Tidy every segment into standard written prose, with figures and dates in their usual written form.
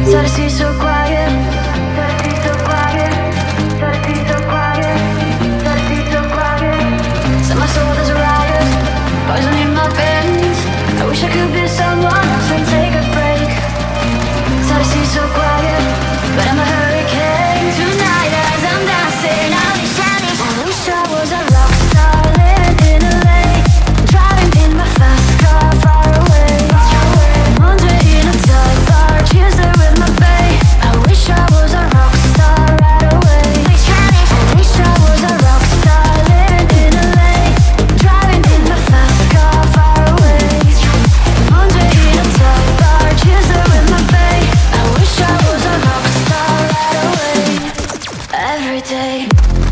Thought I see so quiet. Thought I see so quiet. Thought I see so quiet. Thought I see so quiet. Set my soul as a riot. Poison in my veins. I wish I could be someone else and take a break. Thought I see so quiet, but I'm a hurricane tonight as I'm dancing. I wish I was a rock star living in LA, driving in my fast car far away. Wandering in a dive bar, cheers there with my babe. I wish I was a rock star right away. I wish I was a rock star living in LA, driving in my fast car far away. Wandering in a dive bar, cheers there with my babe. I wish I was a rock star right away. Every day.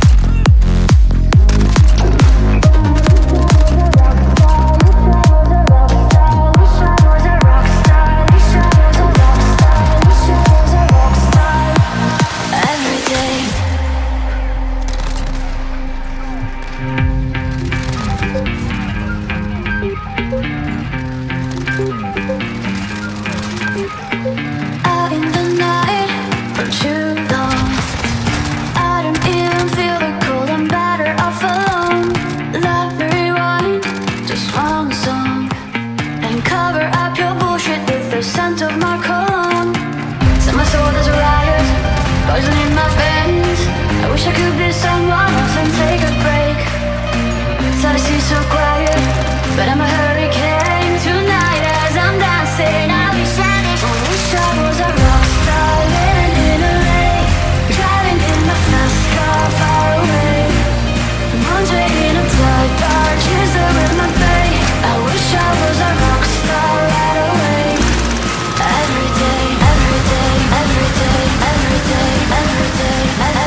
Out in the night for too long, I don't even feel the cold, I'm better off alone. Let me rewind just one song and cover up your bullshit with the scent of my cologne. Set my soul as a riot, poison in my veins. I wish I could be someone else and take a break. Thought I see so quiet, but I'm a hurricane tonight as I'm dancing. I wish I was a rock star living in LA, driving in my fast car far away. Wandering in a dive bar, cheers there with my babe. I wish I was a rock star right away. Every day, every day, every day, every day, every day,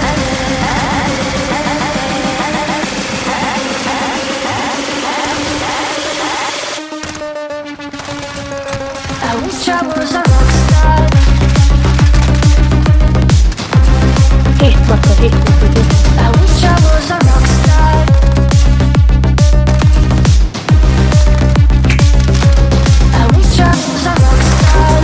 I wish I was a rock star. I wish I was a rock star. I wish I was a rock star.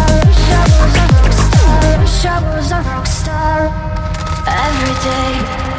Every day.